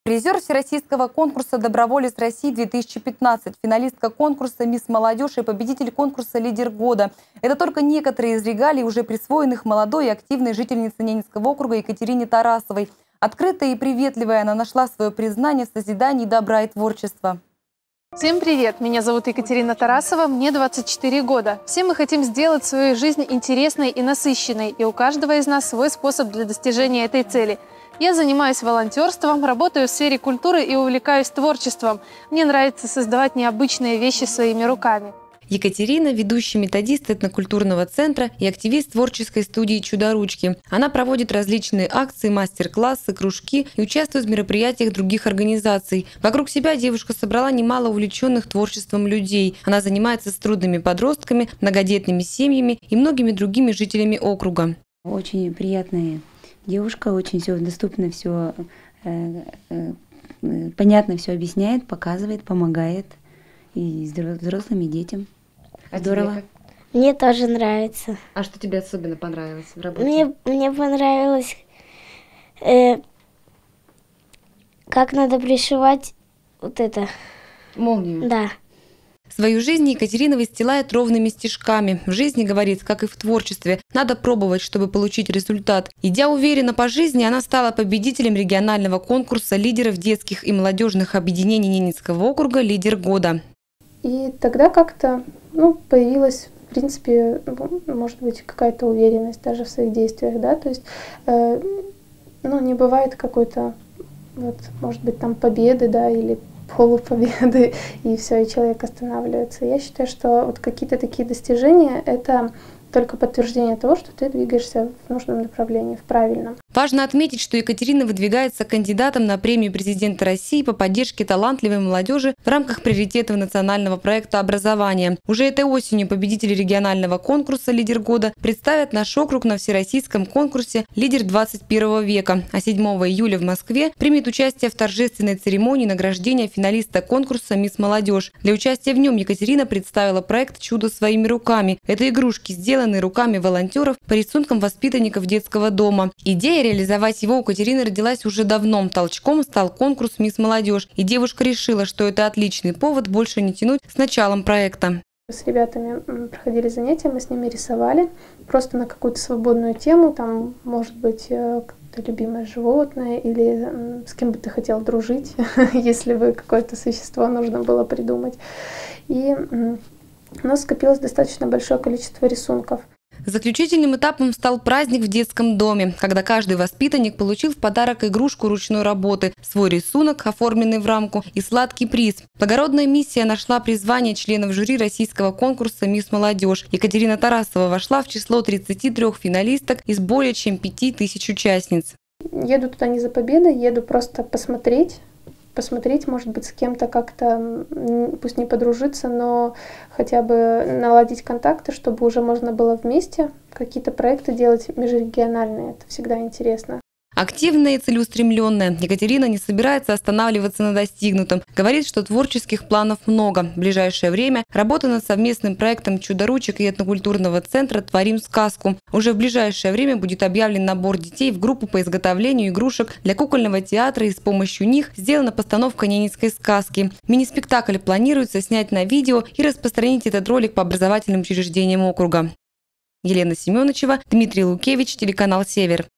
Призер всероссийского конкурса «Доброволец России-2015», финалистка конкурса «Мисс Молодежь» и победитель конкурса «Лидер года». Это только некоторые из регалий, уже присвоенных молодой и активной жительнице Ненецкого округа Екатерине Тарасовой. Открытая и приветливая, она нашла свое признание в созидании добра и творчества. Всем привет! Меня зовут Екатерина Тарасова, мне 24 года. Все мы хотим сделать свою жизнь интересной и насыщенной, и у каждого из нас свой способ для достижения этой цели. Я занимаюсь волонтерством, работаю в сфере культуры и увлекаюсь творчеством. Мне нравится создавать необычные вещи своими руками. Екатерина – ведущий методист этнокультурного центра и активист творческой студии «Чудо-ручки». Она проводит различные акции, мастер-классы, кружки и участвует в мероприятиях других организаций. Вокруг себя девушка собрала немало увлеченных творчеством людей. Она занимается с трудными подростками, многодетными семьями и многими другими жителями округа. Очень приятная девушка, очень все доступно, все понятно, все объясняет, показывает, помогает и взрослым, и детям. Здорово. Мне тоже нравится. А что тебе особенно понравилось в работе? Мне понравилось, как надо пришивать вот это. Молнию? Да. Свою жизнь Екатерина выстилает ровными стежками. В жизни, говорит, как и в творчестве, надо пробовать, чтобы получить результат. Идя уверенно по жизни, она стала победителем регионального конкурса лидеров детских и молодежных объединений Ненецкого округа «Лидер года». И тогда как-то появилась, в принципе, может быть, какая-то уверенность даже в своих действиях, да, то есть, не бывает какой-то, может быть, там победы, да, или полупобеды, и все, и человек останавливается. Я считаю, что вот какие-то такие достижения – это только подтверждение того, что ты двигаешься в нужном направлении, в правильном. Важно отметить, что Екатерина выдвигается кандидатом на премию президента России по поддержке талантливой молодежи в рамках приоритетов национального проекта образования. Уже этой осенью победители регионального конкурса «Лидер года» представят наш округ на всероссийском конкурсе «Лидер 21 века», а 7 июля в Москве примет участие в торжественной церемонии награждения финалиста конкурса «Мисс Молодежь». Для участия в нем Екатерина представила проект «Чудо своими руками». Это игрушки, сделанные руками волонтеров по рисункам воспитанников детского дома. Идея реализовать его у Екатерины родилась уже давно. Толчком стал конкурс «Мисс Молодежь». И девушка решила, что это отличный повод больше не тянуть с началом проекта. С ребятами проходили занятия, мы с ними рисовали просто на какую-то свободную тему. Там, может быть, любимое животное или с кем бы ты хотел дружить, если бы какое-то существо нужно было придумать. И у нас скопилось достаточно большое количество рисунков. Заключительным этапом стал праздник в детском доме, когда каждый воспитанник получил в подарок игрушку ручной работы, свой рисунок, оформленный в рамку, и сладкий приз. Благородная миссия нашла призвание членов жюри российского конкурса «Мисс Молодежь». Екатерина Тарасова вошла в число 33 финалисток из более чем 5000 участниц. Еду туда не за победой, еду просто посмотреть, может быть, с кем-то как-то, пусть не подружиться, но хотя бы наладить контакты, чтобы уже можно было вместе какие-то проекты делать межрегиональные. Это всегда интересно. Активная и целеустремленная, Екатерина не собирается останавливаться на достигнутом. Говорит, что творческих планов много. В ближайшее время работа над совместным проектом «Чудо-ручек» и этнокультурного центра «Творим сказку». Уже в ближайшее время будет объявлен набор детей в группу по изготовлению игрушек для кукольного театра, и с помощью них сделана постановка ненецкой сказки. Мини-спектакль планируется снять на видео и распространить этот ролик по образовательным учреждениям округа. Елена Семеновичева, Дмитрий Лукевич, телеканал «Север».